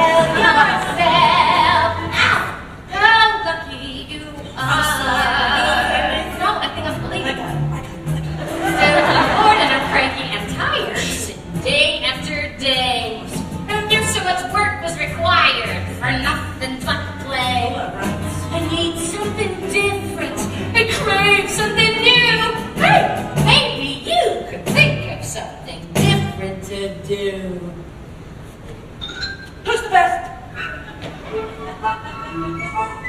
yourself. Ow! How lucky you are. No, I think I'm bleeding. Still, I'm bored and I'm cranky and tired. Day after day. Who knew so much work was required for nothing but play? I need something different. I crave something new. Hey, maybe you could think of something different to do. Who's the best?